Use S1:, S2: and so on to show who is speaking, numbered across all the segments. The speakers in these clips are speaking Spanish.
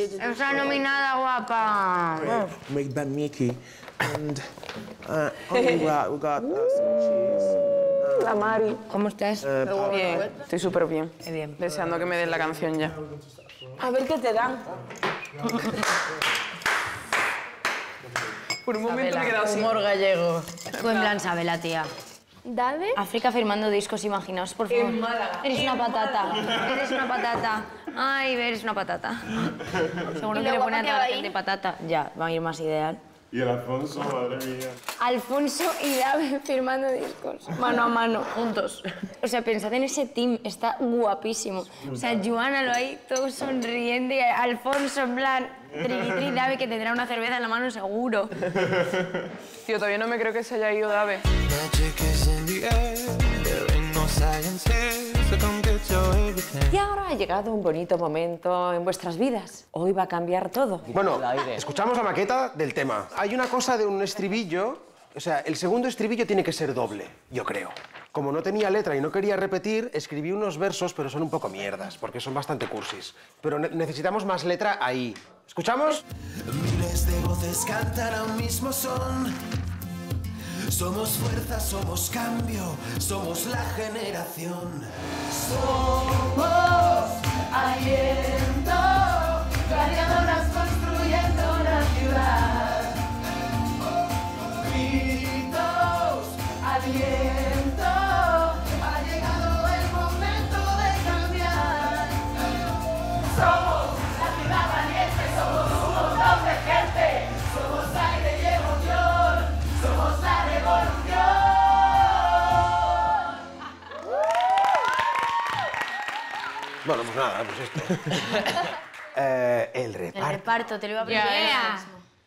S1: Está nominada, guapa.
S2: Made by Mickey. And we got some cheese.
S3: La Mari.
S1: ¿Cómo estás?
S3: Bien, estoy súper bien.
S1: Bien.
S3: Deseando que me den la canción ya.
S4: A ver qué te dan.
S3: Por un momento me he quedado así.
S1: Humor gallego. Tú en plan sabe la tía.
S5: Dale.
S1: África firmando discos, imaginaos, por favor.
S3: En Málaga.
S1: Eres una patata. Eres una patata. Ay, eres una patata. Seguro que le pone a toda la gente patata. Ya, va a ir más ideal.
S6: Y el Alfonso, madre mía.
S1: Alfonso y David firmando discos. Mano a mano, juntos. O sea, pensad en ese team, está guapísimo. O sea, Joana lo hay todo sonriente y Alfonso en plan... Triqui, David, que tendrá una cerveza en la mano seguro.
S3: Tío, todavía no me creo que se haya ido Dave.
S7: Y ahora ha llegado un bonito momento en vuestras vidas. Hoy va a cambiar todo.
S8: Bueno, escuchamos la maqueta del tema. Hay una cosa de un estribillo, o sea, el segundo estribillo tiene que ser doble, yo creo. Como no tenía letra y no quería repetir, escribí unos versos, pero son un poco mierdas, porque son bastante cursis. Pero necesitamos más letra ahí. ¿Escuchamos?
S9: Miles de voces cantan a un mismo son. Somos fuerza, somos cambio, somos la generación. Somos aliento, gladiadoras construyendo una ciudad. Gritos, aliento, ha llegado el momento de cambiar. Somos la ciudad valiente, somos un montón de gente, somos aire y emoción, somos la revolución.
S8: Bueno, pues nada, pues esto. El reparto.
S1: El reparto, te lo iba a preguntar.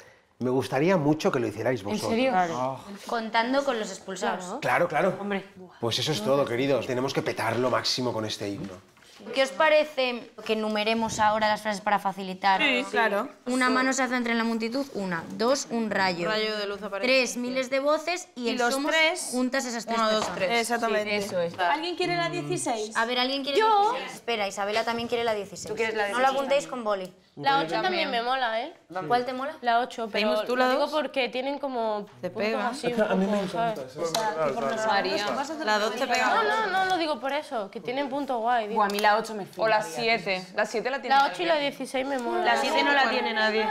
S8: Me gustaría mucho que lo hicierais vosotros.
S1: ¿En serio? Claro. Contando con los expulsados, ¿no?
S8: Claro, claro.
S1: Hombre.
S8: Pues eso es todo, queridos. Tenemos que petar lo máximo con este himno.
S1: ¿Qué os parece que enumeremos ahora las frases para facilitar?
S4: Sí, claro.
S1: Una mano se centra en la multitud, una. Dos, un rayo.
S4: Rayo de luz aparece.
S1: Tres, miles de voces y el
S4: los
S1: somos
S4: tres,
S1: juntas esas tres
S4: 1, 2,
S1: personas.
S4: 3. Exactamente.
S1: Sí, eso es.
S4: ¿Alguien quiere la 16?
S1: A ver, ¿alguien quiere
S4: Yo.
S1: 16? Espera, Isabela también quiere la 16.
S3: ¿Tú quieres la
S1: No la apuntéis con boli.
S5: La 8 también me mola, ¿eh?
S1: ¿Cuál te mola?
S5: La 8, pero
S4: ¿Pedimos tú la
S5: lo digo
S4: 2?
S5: porque tienen como
S4: Te
S5: puntos
S4: pega.
S5: así un
S2: A mí me
S5: poco,
S2: encanta.
S5: ¿sabes?
S3: María.
S4: La 2 te pega.
S5: No lo digo por eso, que tienen puntos guay. digo.
S7: O a mí la 8 me flipa.
S3: O la 7. La 7 la tiene.
S5: La 8 y la 16 me mola.
S4: La 7 no la tiene nadie.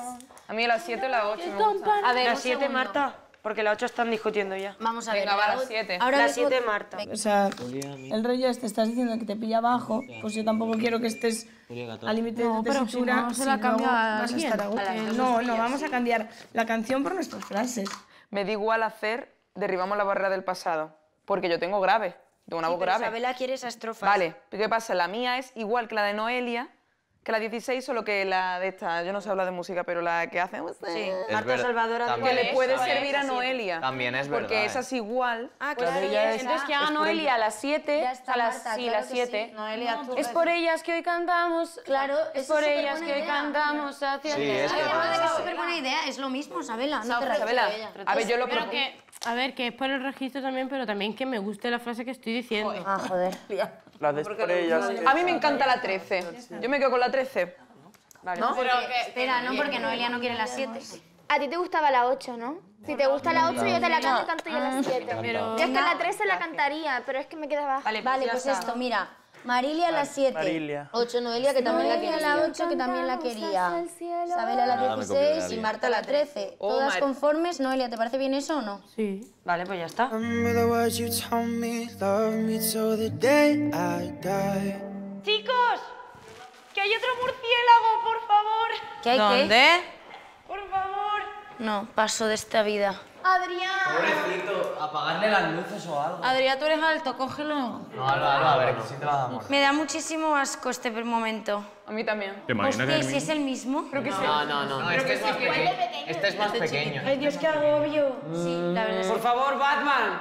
S3: A mí la 7 o la 8 me gusta.
S1: A ver,
S4: La
S1: un
S4: 7,
S1: segundo.
S4: Marta. Porque la 8 están discutiendo ya.
S1: Vamos a ver.
S3: Venga, va, la 7.
S1: Ahora
S4: La
S1: mismo-
S4: 7, Marta.
S10: O sea, el rollo este, estás diciendo que te pilla abajo, pues yo tampoco quiero que estés al límite de
S5: pero si
S10: tesitura.
S5: no, se la
S10: si
S5: cambia
S10: luego
S5: a
S10: vas a
S5: alguien.
S10: estar a gusto. No, vamos a cambiar la canción por nuestras frases.
S3: Me da igual hacer derribamos la barrera del pasado. Porque yo tengo grave. Tengo una
S1: Sí,
S3: voz
S1: pero
S3: grave.
S1: Isabela quiere esa estrofa.
S3: Vale, ¿qué pasa? La mía es igual que la de Noelia, que la 16, solo que la de esta, yo no sé hablar de música, pero la que hace...
S1: Sí.
S7: Marta
S11: verdad.
S7: Salvadora.
S3: Que
S11: También
S3: le puede
S11: es,
S3: servir a Noelia.
S11: También es verdad.
S3: Porque esa es igual.
S1: Ah,
S3: pues
S1: claro.
S3: ella es-
S5: Entonces que haga Noelia a las 7.
S1: Ya está,
S5: a las,
S1: Marta,
S5: sí,
S1: claro
S5: las
S1: que
S5: 7.
S1: sí. Noelia, tú
S5: Es por ellas que hoy cantamos.
S1: Claro,
S5: es
S1: eso
S5: por
S1: es
S5: ellas
S1: superbuena
S5: que hoy
S1: idea.
S5: cantamos hacia
S11: Sí, es
S1: Ay,
S11: que-
S1: además de que es súper buena idea, es lo mismo, Isabela. No te rayes.
S3: Isabela, a ver, yo lo
S5: Pero
S3: propongo.
S5: que, a ver, que es por el registro también, pero también que me guste la frase que estoy diciendo.
S1: Ah, joder.
S2: La de por ellas.
S3: A mí me encanta la 13. Yo me quedo con la 13. Vale. ¿No?
S1: Espera, no, porque Noelia no quiere las 7.
S12: A ti te gustaba la 8, ¿no? Si te gusta la 8, yo te la canto, canto yo la 7.
S5: Pero-
S12: Yo es que la 13 la cantaría, pero es que me queda abajo.
S1: Vale, pues esto, mira. Marilia la 7.
S2: Marilia.
S1: 8, Noelia, que también la quería. La 8, que también la quería. Isabela la
S11: Nada, me
S1: 16
S11: copiaré.
S1: y Marta la 13.
S3: Oh,
S1: Todas
S3: Mar-
S1: conformes. Noelia, ¿te parece bien eso o no?
S5: Sí.
S7: Vale, pues ya está.
S9: Remember the words you told me, love me till the day I die.
S5: Chicos, que hay otro murciélago, por favor.
S1: ¿Qué hay
S4: ¿Dónde?
S5: Por favor.
S1: No, paso de esta vida.
S5: Adrián.
S11: Pobrecito, apagarle las luces o algo.
S1: Adrián, tú eres alto, cógelo.
S11: No, a ver, que sí te la damos.
S1: Me da muchísimo asco este momento.
S3: A mí también.
S1: Hostia, ¿y si es el mismo?
S3: Creo que sí.
S11: No, este es más pequeño. Este es más pequeño.
S1: Ay, Dios, qué agobio. Sí, la verdad es
S7: Por favor, Batman.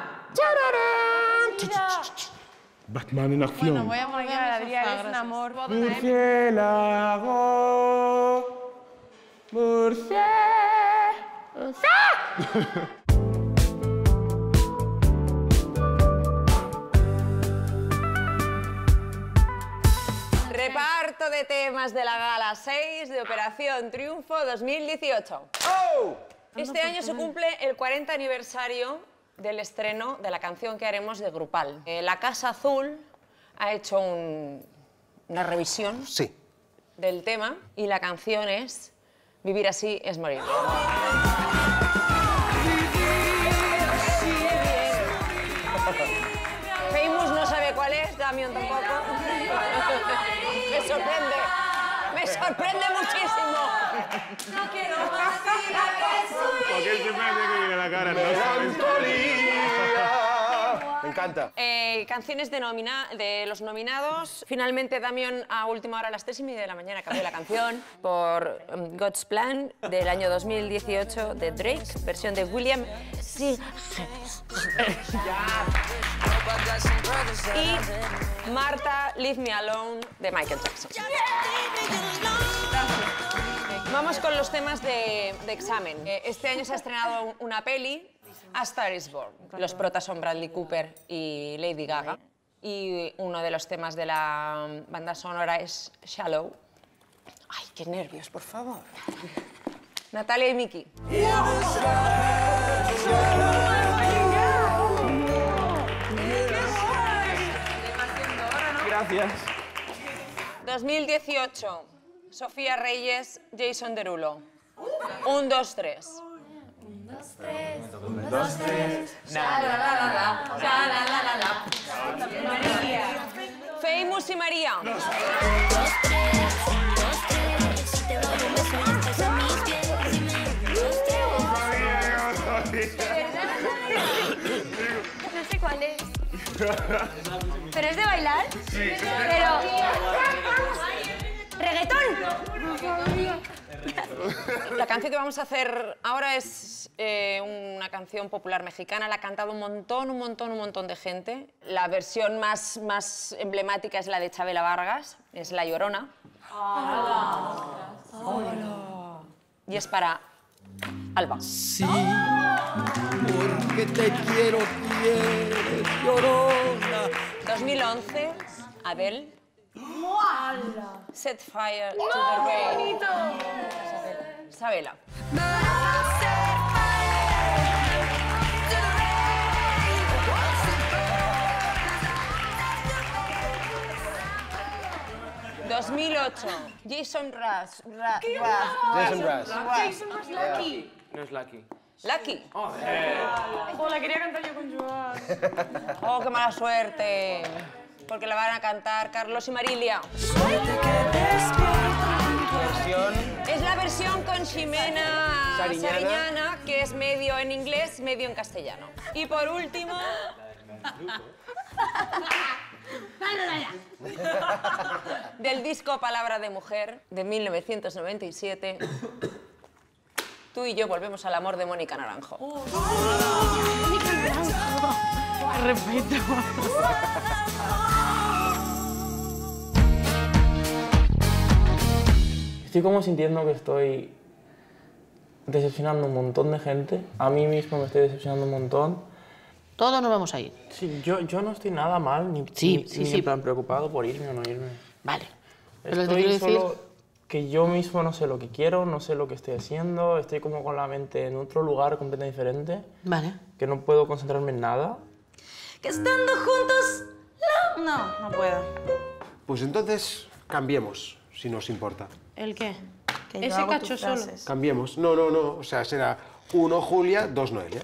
S2: Batman en acción.
S5: Voy a poner a Adrián, es un amor.
S2: Murciélago.
S3: Reparto
S7: de temas de la Gala 6 de Operación Triunfo 2018. Este año se cumple el 40 aniversario del estreno de la canción que haremos de Grupal. La Casa Azul ha hecho una revisión del tema y la canción es Vivir así es morir. Famous no sabe cuál es, Damián tampoco. Me sorprende muchísimo.
S4: No quiero más vida que soy.
S2: Porque él siempre tiene que ir a la cara, ¿no?
S8: Me encanta.
S7: Canciones de los nominados. Finalmente, Damián, a última hora, a las 3:30 de la mañana, cambió la canción por God's Plan, del año 2018, de Drake, versión de William C. Y Marta, Leave Me Alone, de Michael Jackson. Vamos con los temas de examen. Este año se ha estrenado una peli, A Star is Born. Los protas son Bradley Cooper y Lady Gaga. Y uno de los temas de la banda sonora es Shallow. Ay, qué nervios, por favor. Natalia y Miki.
S2: Gracias.
S7: 2018. Sofía Reyes, Jason Derulo. 1, 2, 3.
S4: 1, 2, 3. 1, 2, 3. Sha-la-la-la-la. Sha-la-la-la-la.
S7: Famous y María.
S4: 1, 2, 3. 1, 2, 3. Si te doy un beso y entras en mis pies. Dime 1, 2, 3.
S12: No sé cuál es. ¿Pero es de bailar? Sí. Pero... ¿Reggaetón?
S7: La canción que vamos a hacer ahora es una canción popular mexicana. La ha cantado un montón de gente. La versión más emblemática es la de Chabela Vargas, es La Llorona. Y es para Alba.
S9: Sí, porque te quiero, quieres, llorona.
S7: 2011, Adele. Set fire to the rain. Sabela. Jason Mraz.
S8: Jason Mraz.
S4: Jason Mraz Lucky.
S2: No es Lucky.
S7: Lucky.
S4: Oh, la quería cantar yo con Joan.
S7: Oh, qué mala suerte. Porque la van a cantar Carlos y Marilia. Es la versión con Ximena Sariñana, que es medio en inglés, medio en castellano. Y por último... del disco Palabra de Mujer, de 1997, Tú y yo volvemos al amor, de Mónica Naranjo.
S5: Mónica Naranjo. Respeto.
S13: Estoy como sintiendo que estoy decepcionando a un montón de gente. A mí mismo me estoy decepcionando un montón.
S14: Todos nos vamos a ir.
S13: Sí, yo no estoy nada mal, ni en plan preocupado por irme o no irme.
S14: Vale. Pero
S13: Estoy solo que yo mismo no sé lo que quiero, no sé lo que estoy haciendo, estoy como con la mente en otro lugar completamente diferente.
S14: Vale.
S13: Que no puedo concentrarme en nada.
S4: Que estando juntos... No puedo.
S8: Pues entonces cambiemos, si nos importa.
S5: ¿El qué?
S4: Que yo
S5: Ese
S4: hago
S5: cacho
S4: tus
S5: solo.
S4: frases.
S8: Cambiemos. No. O sea, será 1 Julia, 2 Noelia.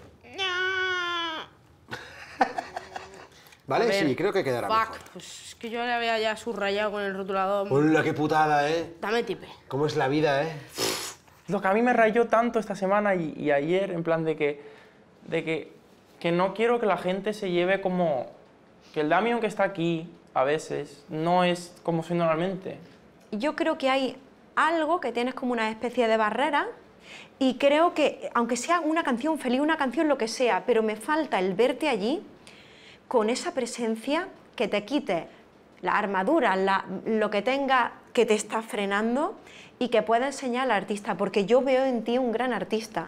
S8: ¿Vale?
S5: A ver,
S8: Sí, creo que quedará mejor.
S5: Pues es que yo le había ya subrayado con el rotulador.
S8: ¡Hola, qué putada, eh!
S5: Dame tipe.
S8: ¿Cómo es la vida, eh?
S13: Lo que a mí me rayó tanto esta semana y ayer, en plan de que no quiero que la gente se lleve como... Que el Damián que está aquí, a veces, no es como soy normalmente.
S15: Yo creo que hay algo que tienes como una especie de barrera y creo que, aunque sea una canción feliz, una canción lo que sea, pero me falta el verte allí con esa presencia que te quite la armadura, lo que tenga que te está frenando y que pueda enseñar al artista, porque yo veo en ti un gran artista.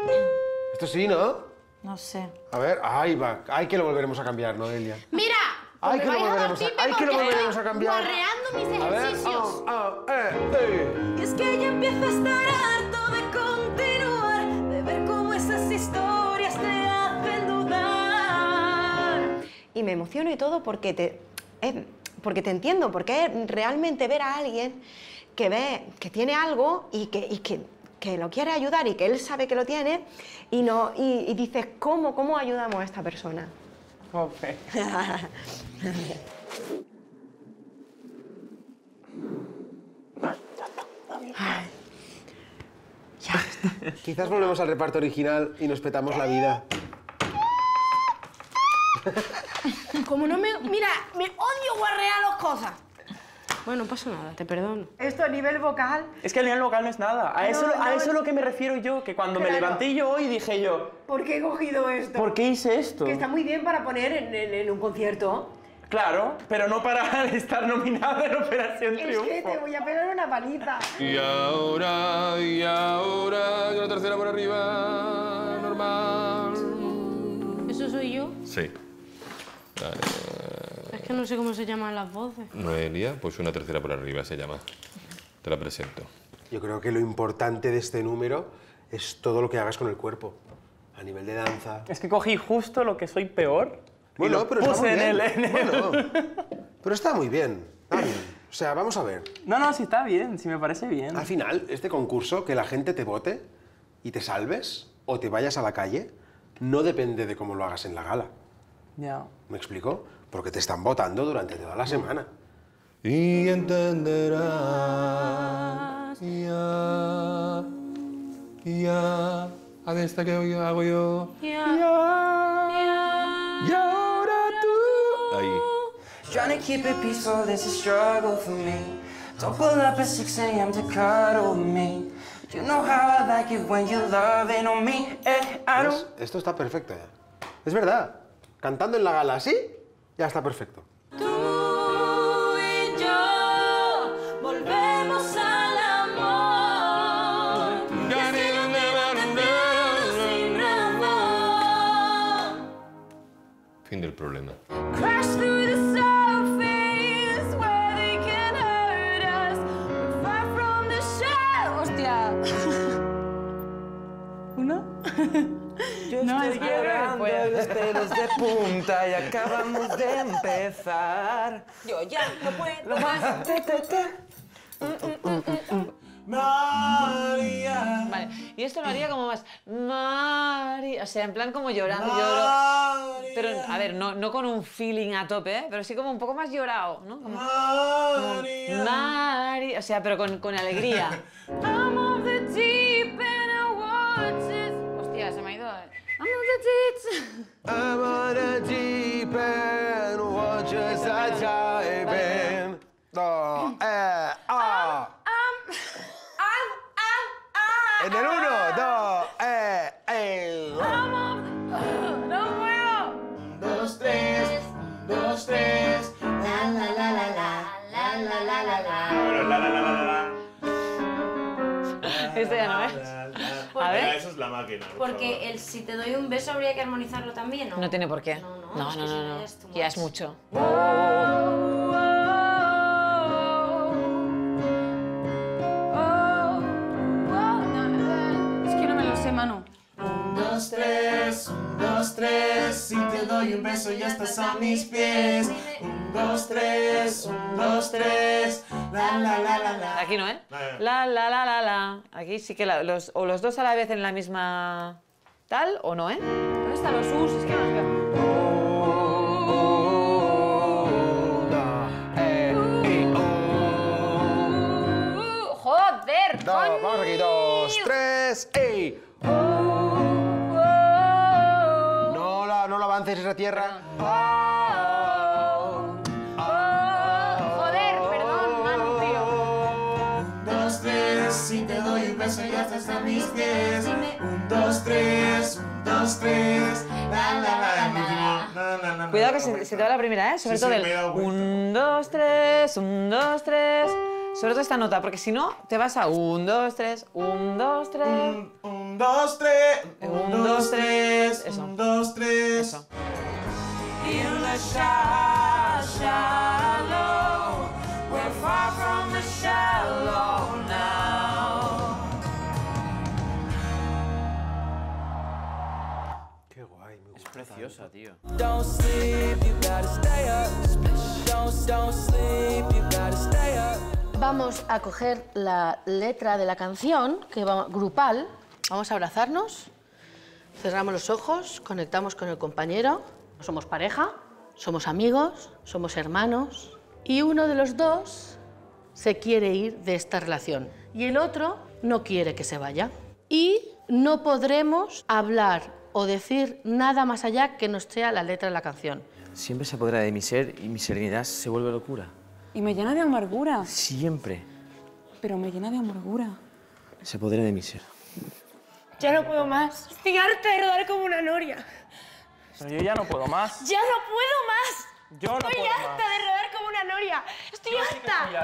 S8: Esto sí, ¿no?
S4: No sé.
S8: A ver, ahí va. Ay, que lo volveremos a cambiar, Noelia.
S5: ¡Mira!
S8: Ay, que lo volveremos a cambiar.
S12: Guarreando mis
S8: A ver,
S12: ejercicios.
S15: Y es que ella empieza a estar harto de continuar, de ver cómo esas historias te hacen dudar. Y me emociono y todo porque te entiendo, porque es realmente ver a alguien que ve que tiene algo y que lo quiere ayudar y que él sabe que lo tiene y dices, ¿cómo ayudamos a esta persona?
S13: Jope.
S8: Quizás volvemos al reparto original y nos petamos la vida.
S5: Como no me... Mira, me odio guarrear las cosas. Bueno, no pasa nada, te perdono.
S15: Esto a nivel vocal...
S13: Es que el nivel local no es nada. A eso es lo que me refiero yo, que cuando me levanté yo hoy dije yo...
S15: ¿Por qué he cogido esto?
S13: ¿Por qué hice esto?
S15: Que está muy bien para poner en un concierto.
S13: Claro, pero no para estar nominada en Operación Triunfo.
S15: Es que te voy a pegar una paliza.
S2: Y ahora, la tercera por arriba, normal.
S5: ¿Eso soy yo?
S2: Sí.
S5: Es que no sé cómo se llaman las voces.
S2: Noelia, pues una tercera por arriba se llama. Te la presento.
S8: Yo creo que lo importante de este número es todo lo que hagas con el cuerpo. A nivel de danza.
S13: Es que cogí justo lo que soy peor.
S8: Bueno, pero está muy bien.
S13: Bueno,
S8: pero está muy bien. Está bien. O sea, vamos a ver.
S13: No, sí está bien, sí me parece bien.
S8: Al final, este concurso, que la gente te vote y te salves o te vayas a la calle, no depende de cómo lo hagas en la gala.
S13: Ya.
S8: ¿Me explico? Porque te están votando durante toda la semana.
S2: Y entenderás. Ya. Haz esta que hago yo. Y ahora tú. Ahí.
S16: Trying to keep it peaceful, this is a struggle for me. Don't pull up at 6 a.m. to cuddle me. You know how I like it when you're loving on me. I don't...
S8: Esto está perfecto ya. Es verdad. Cantando en la gala así, ya está perfecto.
S15: Tú y yo volvemos al amor. Y es que yo me mantengo sin razón.
S2: Fin del problema.
S15: Crash through the surface where they can hurt us. We're far from the shell. Hostia.
S16: ¿Una? Yo estoy llorando los pelos de punta y acabamos de empezar.
S7: Yo ya no puedo
S16: Lo más...
S7: María. Vale, y esto lo haría como más María, o sea, en plan como llorando, lloro. Pero, a ver, no con un feeling a tope, pero sí como un poco más llorado, ¿no? Como María, o sea, pero con alegría. I'm of the deep and I watch it. Hostia, se me ha ido. I'm of the deep.
S8: I'm on a deep end, watch as I dive in. No, En el 1, 2,
S15: No puedo.
S16: 2, 3, 2, 3.
S12: La la la la la la la la la.
S7: Esto ya no es. A ver.
S6: Eso es la máquina.
S1: Porque el si te doy un beso habría que armonizarlo también, ¿no?
S7: No tiene por qué.
S1: No, es que eso ya es too
S7: Ya es
S1: much.
S7: mucho.
S10: Es que no me lo sé, Manu.
S16: 1, 2, 3, 1, 2, 3. Si te doy un beso ya estás a mis pies. 1, 2, 3, 1, 2, 3. La la la la la.
S7: Aquí no, ¿eh? La. Aquí sí que o los dos a la vez en la misma tal o no, ¿eh? ¿Dónde están los us? Es que no los veo.
S1: ¡Joder!
S8: No, vamos aquí, 2, 3, ¡ey! No lo avances esa tierra.
S1: Joder, perdón, Manu, tío.
S16: 2, 3, si te doy un beso ya estás a mis pies. 1, 2, 3, 1, 2, 3.
S7: Cuidado que se te va la primera, ¿eh? Sobre
S16: Sí,
S7: todo
S16: sí, me he dado
S7: el
S16: cuenta.
S7: 1, 2, 3, 1, 2, 3. Sobre todo esta nota, porque si no, te vas a 1, 2, 3, 1, 2, 3.
S16: 1, 2, 3.
S7: 1, 2, 3. Eso.
S16: 1, 2, 3.
S7: Eso.
S16: In the shine. shallow. We're far from the shallow now.
S8: Qué guay, me gusta.
S11: Es preciosa, tío.
S16: Don't sleep, you gotta stay up. Don't sleep, you gotta stay up.
S14: Vamos a coger la letra de la canción, que va grupal. Vamos a abrazarnos, cerramos los ojos, conectamos con el compañero. Somos pareja, somos amigos, somos hermanos. Y uno de los dos se quiere ir de esta relación y el otro no quiere que se vaya. Y no podremos hablar o decir nada más allá que no sea la letra de la canción.
S11: Siempre se apodera de mi ser y mi serenidad se vuelve locura.
S3: Y me llena de amargura.
S11: Siempre
S3: Pero me llena de amargura.
S11: se apodera de mi ser.
S5: Ya no puedo más. Estoy harta de rodar como una noria.
S13: Pero yo ya no puedo más.
S5: ¡Ya no puedo más!
S13: Yo no
S5: Estoy
S13: puedo
S5: harta
S13: más.
S5: de rodar como una noria. ¡Estoy harta!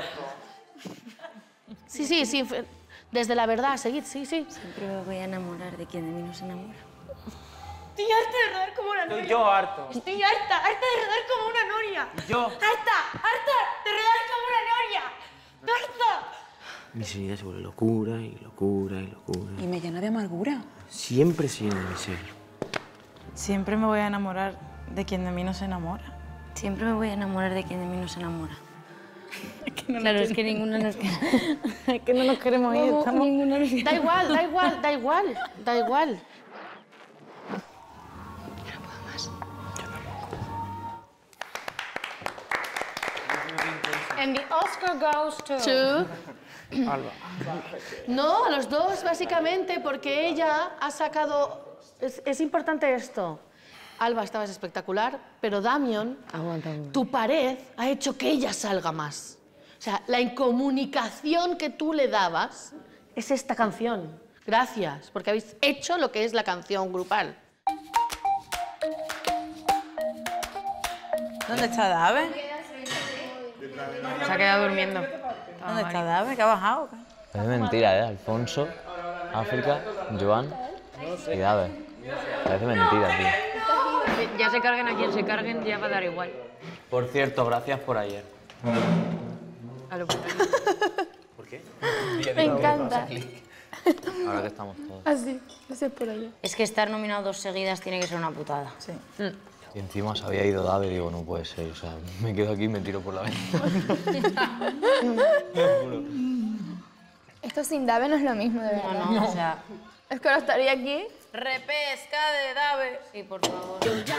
S14: Sí, desde la verdad, seguid, sí.
S1: Siempre me voy a enamorar de quien de mí no se enamora.
S5: Estoy harta de rodar como una noria.
S13: Estoy yo harto.
S5: Estoy harta de rodar como una noria.
S13: Yo.
S5: ¡Harta de rodar como una noria! ¡Harta!
S11: Mi serenidad se vuelve locura y locura y locura.
S3: Y me llena de amargura.
S11: Siempre se llena de mi ser.
S10: Siempre me voy a enamorar de quien de mí no se enamora.
S1: Siempre me voy a enamorar de quien de mí no se enamora. Claro, es que ninguno nos queda.
S10: Es que no nos queremos ir. Estamos...
S1: Ninguno nos queda.
S14: Da igual.
S1: And the Oscar goes to...
S13: Alba.
S14: No, a los dos, básicamente, porque ella ha sacado... Es importante esto. Alba, estabas espectacular, pero Damión, tu pared ha hecho que ella salga más. O sea, la incomunicación que tú le dabas es esta canción. Gracias, porque habéis hecho lo que es la canción grupal.
S10: ¿Dónde está Dave?
S1: Se ha quedado durmiendo.
S10: ¿Dónde está Dave? ¿Que ha bajado?
S11: Es mentira, ¿eh? Alfonso, África, Joan y David. Parece mentira, tío.
S1: Ya se carguen a quien se carguen, ya va a dar igual.
S11: Por cierto, gracias por ayer. ¿Por qué?
S1: Me encanta.
S11: Ahora que estamos todos.
S1: Así, ese es por allá. Es que estar nominado 2 seguidas tiene que ser una putada. Sí.
S11: Y encima se había ido David, digo, no puede ser. O sea, me quedo aquí y me tiro por la ventana.
S12: Esto sin Dave no es lo mismo, de verdad.
S1: No, o sea...
S12: Es que ahora estaría aquí.
S1: Repesca de Dave. Sí, por favor.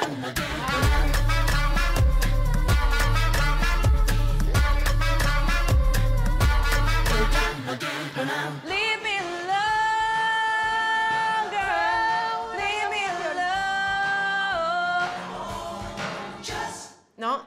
S3: Leave me alone, girl. Leave me alone.
S15: No.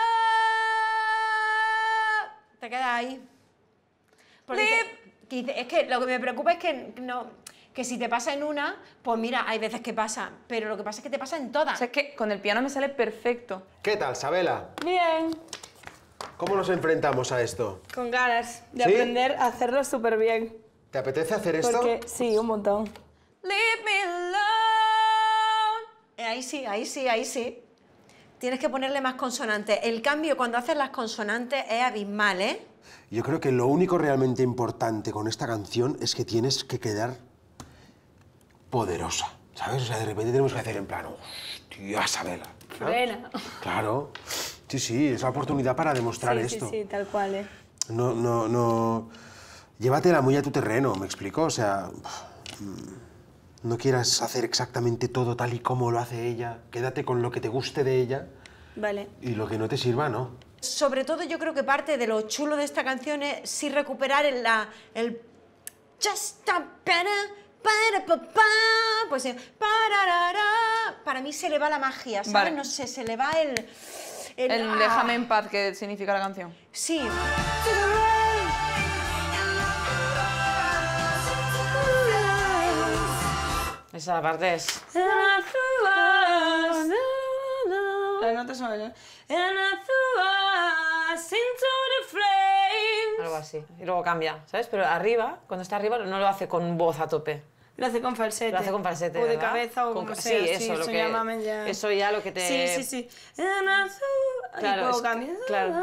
S15: Te quedas ahí. Porque es que lo que me preocupa es que si te pasa en una, pues mira, hay veces que pasa, pero lo que pasa es que te pasa en todas.
S3: O sea, es que con el piano me sale perfecto.
S8: ¿Qué tal, Sabela?
S10: Bien.
S8: ¿Cómo nos enfrentamos a esto?
S10: Con ganas de
S8: ¿Sí?
S10: aprender a hacerlo súper bien.
S8: ¿Te apetece hacer esto?
S10: Porque sí, un montón.
S3: Leave me alone.
S15: Ahí sí. Tienes que ponerle más consonantes. El cambio cuando haces las consonantes es abismal, ¿eh?
S8: Yo creo que lo único realmente importante con esta canción es que tienes que quedar poderosa, ¿sabes? O sea, de repente tenemos que hacer en plano, hostia, Sabela. ¿no?
S10: Frena.
S8: Claro. Sí, es la oportunidad para demostrar esto.
S10: Sí, tal cual, ¿eh?
S8: No... Llévatela muy a tu terreno, ¿me explico? O sea, no quieras hacer exactamente todo tal y como lo hace ella. Quédate con lo que te guste de ella.
S10: Vale.
S8: Y lo que no te sirva, no.
S15: Sobre todo yo creo que parte de lo chulo de esta canción es sí recuperar el just a para papá, pues para mí se le va la magia, ¿sabes?
S3: Vale.
S15: No sé, se le va el
S3: déjame en paz, que significa la canción.
S15: Sí.
S1: Esa parte es...
S10: Las notas son...
S7: Algo así. Y luego cambia, ¿sabes? Pero arriba, cuando está arriba, no lo hace con voz a tope.
S10: Lo hace con falsete.
S7: Lo hace con falsete,
S10: O de
S7: ¿verdad?
S10: cabeza o
S7: Con
S10: como
S7: sí,
S10: sea.
S7: eso, lo que,
S10: llámame ya.
S7: eso ya lo que te...
S10: Sí.
S3: Claro,
S5: y luego
S3: es-
S5: cambia.
S3: claro.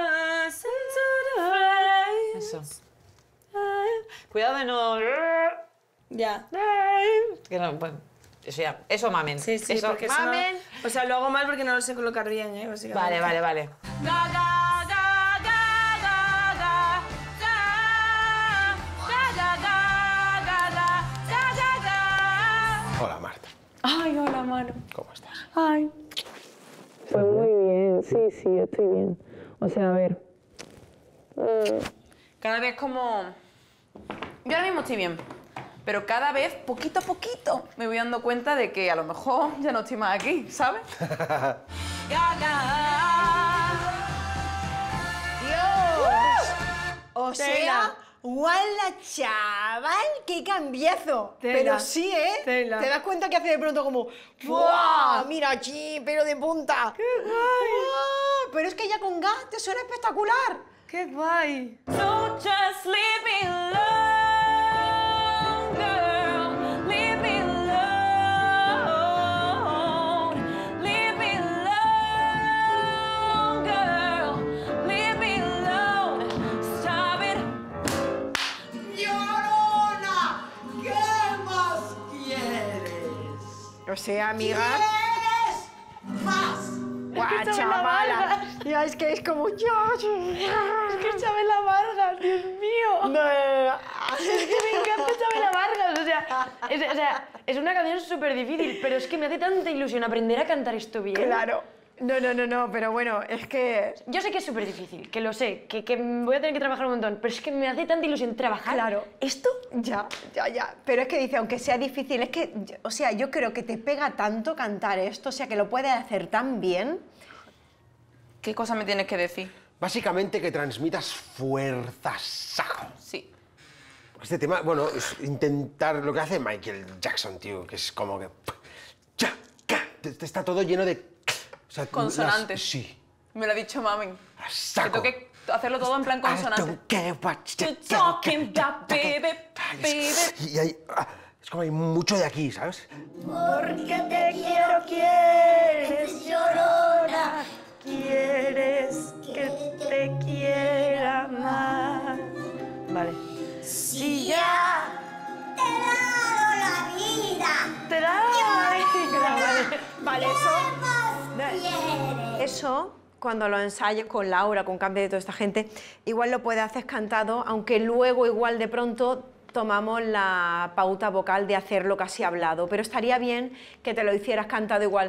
S3: Eso. Cuidado de no...
S5: Ya.
S3: Que no, pues, eso ya, eso mamen.
S5: Sí, sí,
S3: eso,
S5: porque eso no-
S3: mamen.
S5: o sea, lo hago mal porque no lo sé colocar bien, básicamente.
S3: Vale.
S8: Hola, Marta.
S3: Ay, hola, Manu.
S8: ¿Cómo estás?
S3: Ay. Pues muy bien, sí, estoy bien. O sea, a ver. Cada vez como... Yo ahora mismo estoy bien, pero cada vez, poquito a poquito, me voy dando cuenta de que a lo mejor ya no estoy más aquí, ¿sabes?
S15: ¡Dios! O sea,
S5: Tela.
S15: ¡guala, chaval! ¡Qué cambiazo!
S5: Tela.
S15: Pero sí, ¿eh?
S5: Tela.
S15: Te das cuenta que hace de pronto como... ¡Buah! ¡Mira aquí, pelo de punta! ¡Qué guay! Pero es que ya con gas te suena espectacular.
S5: ¡Qué guay!
S3: So just leave me alone, girl. Leave me alone. Leave me alone, girl. Leave me alone. Stop it.
S15: ¡Llorona! ¿Qué más quieres? O sea, amiga... ¿Quieres más? ¡Guau,
S5: que Chabela
S15: chavala!
S5: Vargas.
S15: Ya, es que es como...
S5: Es que Chabela Vargas, Dios mío.
S15: No,
S5: Es que me encanta Chabela Vargas. O sea, es una canción súper difícil, pero es que me hace tanta ilusión aprender a cantar esto bien.
S15: Claro. No, pero bueno, es que...
S5: Yo sé que es súper difícil, que lo sé, que voy a tener que trabajar un montón, pero es que me hace tanta ilusión trabajar.
S15: Claro.
S5: ¿Esto?
S15: Ya. Pero es que dice, aunque sea difícil, es que, o sea, yo creo que te pega tanto cantar esto, o sea, que lo puedes hacer tan bien.
S3: ¿Qué cosa me tienes que decir?
S8: Básicamente que transmitas fuerza, saco.
S3: Sí.
S8: Este tema, bueno, es intentar lo que hace Michael Jackson, tío, que es como que... Está todo lleno de... o sea,
S3: Consonantes.
S8: Sí.
S3: Me lo ha dicho Mamen.
S8: Saco.
S3: Que tengo que hacerlo todo en plan consonante.
S8: I don't care what you
S3: You're talking about, baby, baby.
S8: Y hay, es como hay mucho de aquí, ¿sabes?
S5: Porque te quiero, quieres, llorona. Quieres que te quiera más. Vale. Si ya
S4: te he dado la vida.
S5: te la
S15: Vale, eso, cuando lo ensayes con Laura, con Cambio de toda esta gente, igual lo puedes hacer cantado, aunque luego igual de pronto tomamos la pauta vocal de hacerlo casi hablado, pero estaría bien que te lo hicieras cantado igual.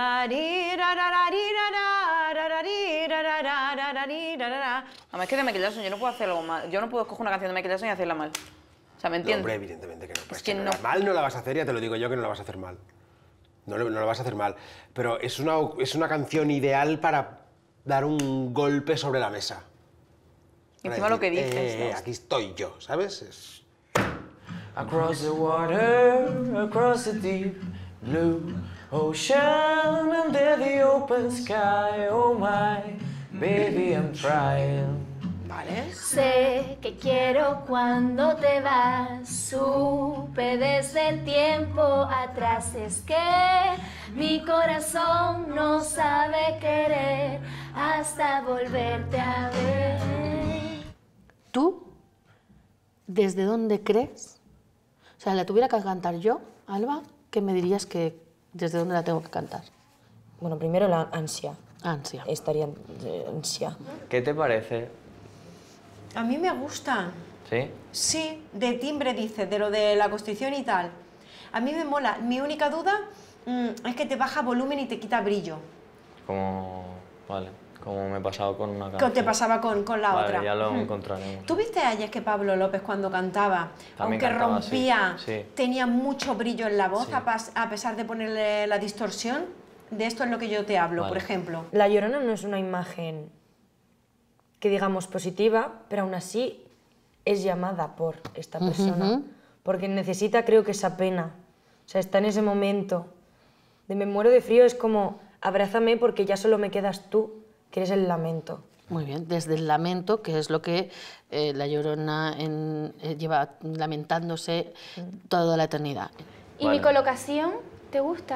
S3: Además que de Michael Jackson yo no puedo hacerlo mal. Yo no puedo coger una canción de Michael Jackson y hacerla mal. O sea, ¿me
S8: No,
S3: entiendes?
S8: hombre, evidentemente que no. Pues
S3: que no.
S8: Mal no la vas a hacer, ya te lo digo yo que no la vas a hacer mal. No la vas a hacer mal. Pero es una canción ideal para dar un golpe sobre la mesa.
S3: Y encima lo que dices, ¿no?
S8: Aquí estoy yo, ¿sabes? Es...
S16: Across the water, across the deep blue ocean, under the open sky, oh my, baby, I'm trying.
S15: Vale.
S4: Sé que quiero cuando te vas, supe desde el tiempo atrás, es que mi corazón no sabe querer hasta volverte a ver.
S14: ¿Tú desde dónde crees? O sea, la tuviera que cantar yo, Alba, ¿qué me dirías que desde dónde la tengo que cantar?
S1: Bueno, primero la ansia.
S14: Ansia.
S1: Estaría ansia.
S11: ¿Qué te parece?
S15: A mí me gusta.
S11: ¿Sí?
S15: Sí, de timbre dices, de lo de la Constitución y tal. A mí me mola. Mi única duda es que te baja volumen y te quita brillo.
S11: Como... Vale. Como me he pasado con una
S15: ¿Qué
S11: canción.
S15: te pasaba con la
S11: Vale,
S15: otra?
S11: ya lo encontraremos.
S15: ¿Tú viste ayer que Pablo López cuando cantaba,
S11: También
S15: aunque
S11: cantaba,
S15: rompía,
S11: sí.
S15: tenía mucho brillo en la voz
S11: Sí.
S15: a pesar de ponerle la distorsión? De esto es lo que yo te hablo, por
S1: Vale.
S15: ejemplo.
S1: La Llorona no es una imagen que digamos positiva, pero aún así es llamada por esta persona. Porque necesita, creo que esa pena. O sea, está en ese momento de me muero de frío, es como abrázame porque ya solo me quedas tú, que eres el lamento.
S14: Muy bien, desde el lamento, que es lo que la Llorona lleva lamentándose toda la eternidad.
S12: ¿Y mi colocación te gusta?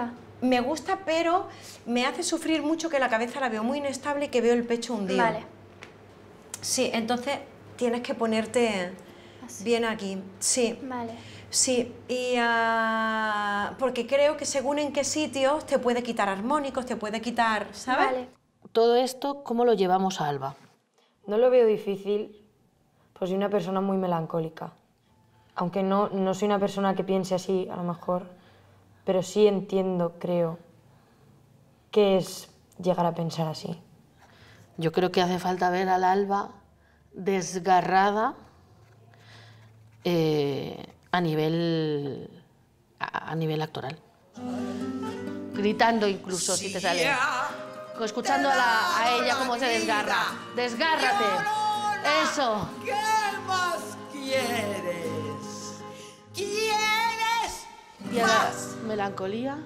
S15: Me gusta, pero me hace sufrir mucho que la cabeza la veo muy inestable y que veo el pecho hundido.
S12: Vale.
S15: Sí, entonces tienes que ponerte bien aquí. Sí.
S12: Vale.
S15: Sí, y porque creo que según en qué sitios te puede quitar armónicos, te puede quitar, ¿sabes?
S12: Vale.
S14: Todo esto, ¿cómo lo llevamos a Alba?
S5: No lo veo difícil, pues soy una persona muy melancólica. Aunque no soy una persona que piense así, a lo mejor, pero sí entiendo, creo, qué es llegar a pensar así.
S14: Yo creo que hace falta ver al Alba desgarrada a nivel actoral. Gritando incluso, si te sale. Escuchando a ella cómo se desgarra. ¡Desgárrate! ¡Eso!
S9: ¿Qué más quieres? ¿Quieres
S14: Y ahora, melancolía.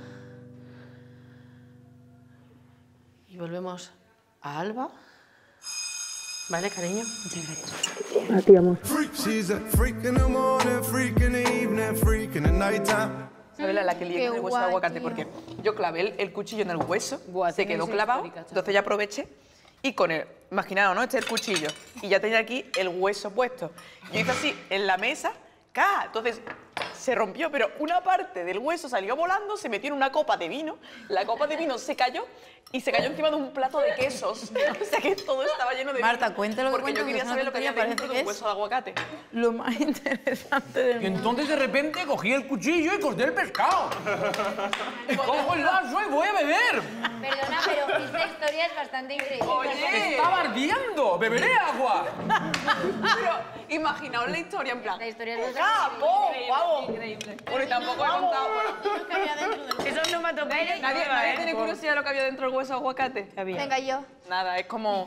S14: Y volvemos a Alba. ¿Vale, cariño? Muchas gracias.
S9: A ti, amor. She's a freak in the morning, freak in the evening, freak in the nighttime.
S3: ¿Sabes la que lié con el hueso de aguacate? Porque yo clavé el cuchillo en el hueso, se quedó clavado, entonces ya aproveché y con el, imaginaos, ¿no? Este es el cuchillo y ya tenía aquí el hueso puesto. Yo hice así en la mesa, ¡ca! Entonces se rompió, pero una parte del hueso salió volando, se metió en una copa de vino, la copa de vino se cayó y se cayó encima de un plato de quesos. O sea que todo estaba lleno de
S17: Marta,
S3: vino.
S17: cuenta lo que
S3: porque yo quería saber lo que había dentro de un hueso de aguacate.
S17: Lo más interesante del
S18: Y entonces de repente cogí el cuchillo y corté el pescado. Cojo el vaso y voy a beber.
S1: Perdona, pero esta historia es bastante increíble.
S3: Oye.
S18: Estaba ardiendo. Beberé agua.
S3: Pero imaginaos la historia en plan.
S1: La historia es
S3: increíble. Bueno, y tampoco he contado.
S5: Eso no me ha tocado.
S3: Nadie tiene curiosidad de lo que había dentro del hueso de aguacate.
S12: Venga, yo.
S3: Nada, es como...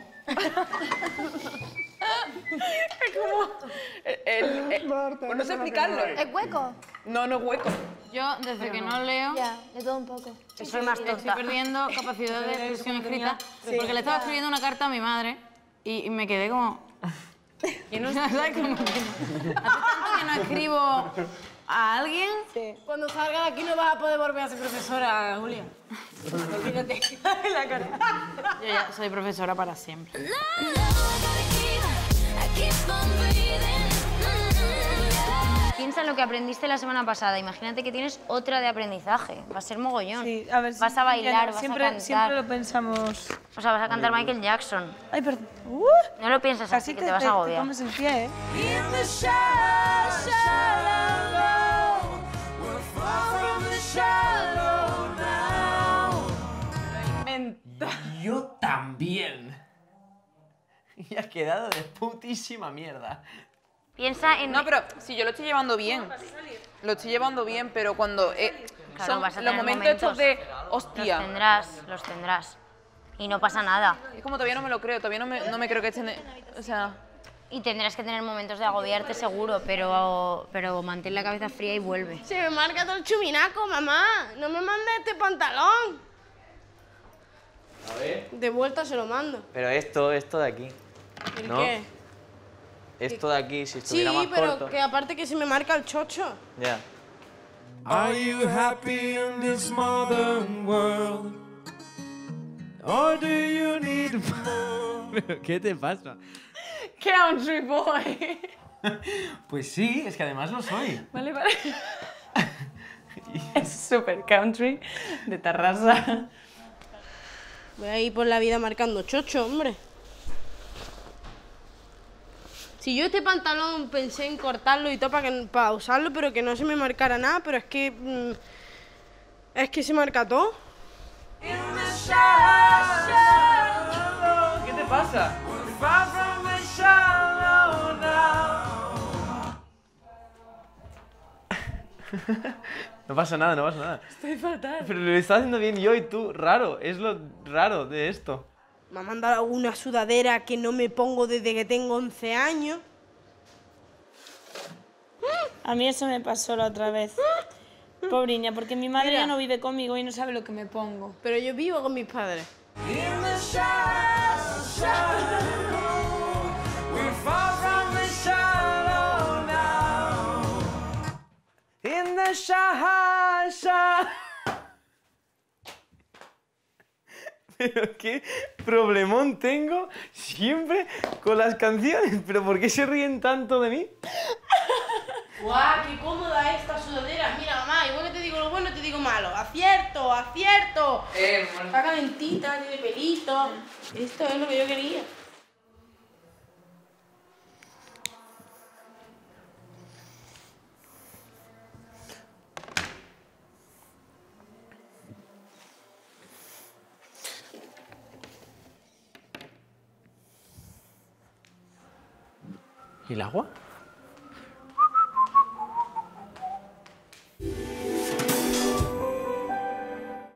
S3: es como... pues no sé explicarlo.
S12: ¿Es hueco?
S3: No, no es hueco.
S17: Yo, desde que no leo,
S12: Ya, de todo un poco.
S17: soy más tonta. Estoy perdiendo capacidad de expresión escrita, porque le estaba escribiendo una carta a mi madre y me quedé como... ¿Sabes? Como que hace tanto que no escribo a alguien.
S5: Cuando salga de aquí no vas a poder volver a ser profesora, Julia. Olvídate. La cara.
S17: Yo ya soy profesora para siempre.
S1: Piensa en lo que aprendiste la semana pasada. Imagínate que tienes otra de aprendizaje. Va a ser mogollón.
S10: Sí, a ver,
S1: vas a bailar, vas a cantar.
S10: Siempre lo pensamos.
S1: O sea, vas a cantar Michael Jackson.
S10: Ay, perdón.
S1: No lo piensas así, que te vas a
S10: Te
S1: agobiar.
S10: comes el pie, ¿eh?
S18: Yo también. Y ha quedado de putísima mierda.
S1: Piensa en...
S3: No, pero si yo lo estoy llevando bien. Lo estoy llevando bien, pero cuando...
S1: Claro,
S3: son
S1: vas a
S3: los
S1: tener
S3: momentos estos de... Hostia.
S1: Los tendrás. Y no pasa nada.
S3: Es como todavía no me lo creo, todavía no me creo que estén... O sea...
S1: Y tendrás que tener momentos de agobiarte seguro, pero mantén la cabeza fría y vuelve.
S19: Se me marca todo el chuminaco, mamá. No me mandes este pantalón.
S11: A ver.
S19: De vuelta se lo mando.
S11: Pero esto de aquí.
S19: ¿El
S11: ¿no?
S19: qué?
S11: Esto de aquí, si estuviera
S19: Sí,
S11: más
S19: pero
S11: corto.
S19: que aparte que se me marca el chocho.
S11: Ya.
S9: Are you happy in this modern world? Or do you need more?
S18: ¿Qué te pasa?
S17: Country boy.
S18: Pues sí, es que además lo soy.
S17: Vale. Es súper country, de Tarrasa.
S19: Voy a ir por la vida marcando chocho, hombre. Si yo este pantalón pensé en cortarlo y todo para usarlo, pero que no se me marcara nada, pero es que... es que se marca todo.
S18: ¿Qué te pasa? No pasa nada, no pasa nada.
S19: Estoy fatal.
S18: Pero lo estás haciendo bien yo y tú, raro. Es lo raro de esto.
S19: Me ha mandado una sudadera que no me pongo desde que tengo 11 años.
S10: A mí eso me pasó la otra vez. Pobriña, porque mi madre ya no vive conmigo y no sabe lo que me pongo.
S19: Pero yo vivo con mis padres.
S13: Pero qué problemón tengo siempre con las canciones. ¿Pero por qué se ríen tanto de mí?
S19: ¡Guau! ¡Qué cómoda esta sudadera! Mira, mamá, igual que te digo lo bueno, te digo malo. ¡Acierto, acierto! Está calentita, tiene pelito. Esto es lo que yo quería.
S13: ¿Y el agua?